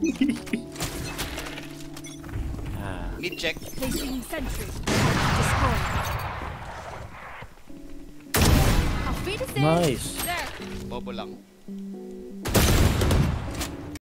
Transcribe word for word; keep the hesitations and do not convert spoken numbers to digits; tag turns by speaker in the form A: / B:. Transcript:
A: ah.
B: Mid check.
C: Placing sentry. Destroy.
A: Nice.
C: There.
B: Bobo lang.